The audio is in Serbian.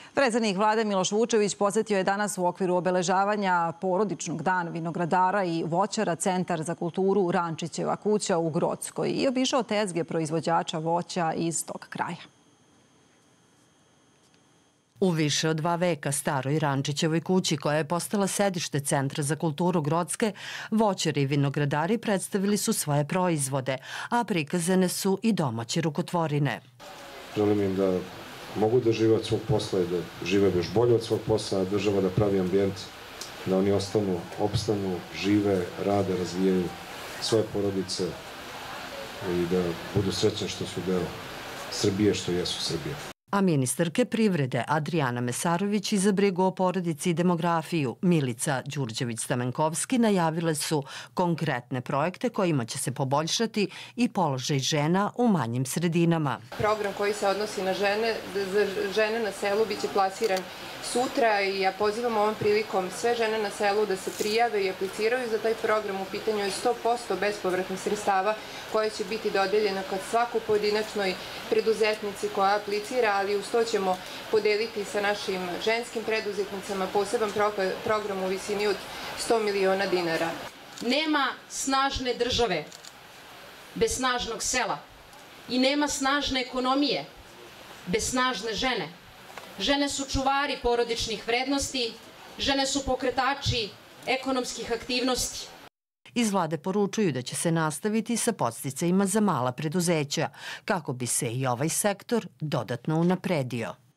Predsednik vlade Miloš Vučević posetio je danas u okviru obeležavanja porodičnog dana vinogradara i voćara Centar za kulturu Rančićeva kuća u Grockoj i obišao tezge proizvođača voća iz tog kraja. U više od 2 veka staroj Rančićevoj kući, koja je postala sedište Centra za kulturu Grocke, voćari i vinogradari predstavili su svoje proizvode, a prikazane su i domaće rukotvorine. Želim im da mogu da žive od svog posla i da žive još bolje od svog posla, a država da pravi ambijent da oni opstanu, žive, rade, razvijaju svoje porodice i da budu srećni što su deo Srbije, što jesu Srbije. A ministarke privrede Adrijana Mesarović i za brigu o porodici i demografiju Milica Đurđević-Stamenkovski najavile su konkretne projekte kojima će se poboljšati i položaj žena u manjim sredinama. Program koji se odnosi na žene na selu biće plasiran sutra i ja pozivam ovom prilikom sve žene na selu da se prijave i apliciraju za taj program. U pitanju je 100% bespovratnih sredstava koje će biti dodeljena kad svakoj pojedinačnoj preduzetnici koja aplicira, ali uz to ćemo podeliti sa našim ženskim preduzetnicama poseban program u visini od 100 miliona dinara. Nema snažne države bez snažnog sela i nema snažne ekonomije bez snažne žene. Žene su čuvari porodičnih vrednosti, žene su pokretači ekonomskih aktivnosti. Iz vlade poručuju da će se nastaviti sa podsticajima za mala preduzeća, kako bi se i ovaj sektor dodatno unapredio.